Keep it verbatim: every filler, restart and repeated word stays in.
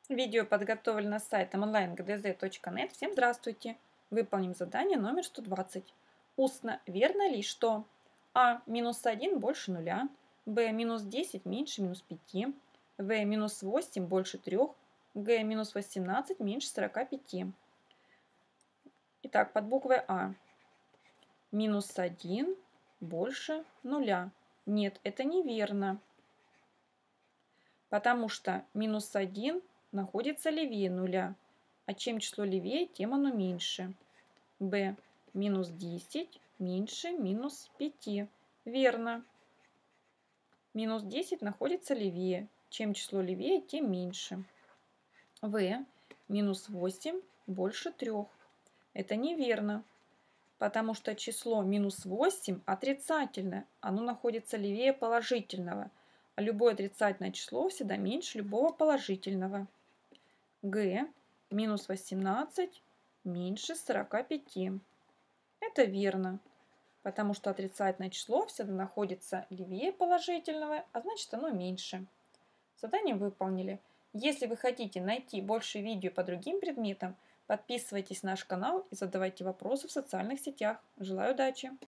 Видео подготовлено сайтом онлайн точка гэ дэ зэ точка нет. Всем здравствуйте! Выполним задание номер сто двадцать. Устно верно ли, что а. минус один больше нуля, б. минус десять меньше минус пяти, в. минус восемь больше трех, г. минус восемнадцать меньше сорока пяти. Итак, под буквой А. Минус один больше нуля. Нет, это неверно, потому что минус один находится левее нуля, а чем число левее, тем оно меньше. Б. Минус десять меньше минус пяти. Верно. Минус десять находится левее. Чем число левее, тем меньше. В. Минус восемь больше трех. Это неверно, потому что число минус восемь отрицательное. Оно находится левее положительного. А любое отрицательное число всегда меньше любого положительного. Г. Минус восемнадцать меньше сорока пяти. Это верно, потому что отрицательное число всегда находится левее положительного, а значит оно меньше. Задание выполнили. Если вы хотите найти больше видео по другим предметам, подписывайтесь на наш канал и задавайте вопросы в социальных сетях. Желаю удачи!